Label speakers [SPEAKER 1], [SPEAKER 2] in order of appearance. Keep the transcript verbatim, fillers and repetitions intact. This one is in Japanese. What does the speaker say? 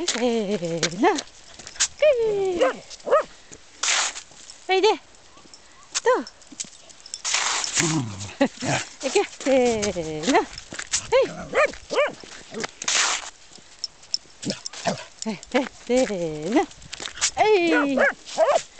[SPEAKER 1] せーの。おいで。と。いけ。せーの。はい。はい、はい、せーの。はい。